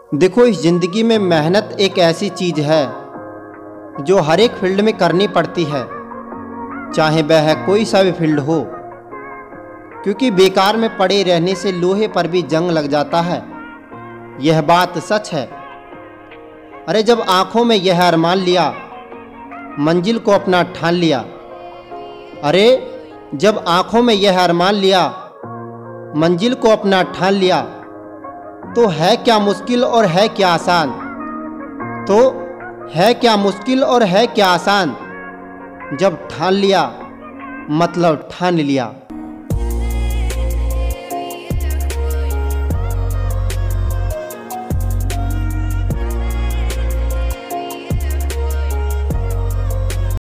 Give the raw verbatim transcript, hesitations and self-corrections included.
देखो, इस ज़िंदगी में मेहनत एक ऐसी चीज़ है जो हर एक फील्ड में करनी पड़ती है, चाहे वह कोई सा भी फील्ड हो, क्योंकि बेकार में पड़े रहने से लोहे पर भी जंग लग जाता है। यह बात सच है। अरे जब आंखों में यह अरमान लिया, मंजिल को अपना ठान लिया। अरे जब आंखों में यह अरमान लिया, मंजिल को अपना ठान लिया, तो है क्या मुश्किल और है क्या आसान। तो है क्या मुश्किल और है क्या आसान, जब ठान लिया मतलब ठान लिया।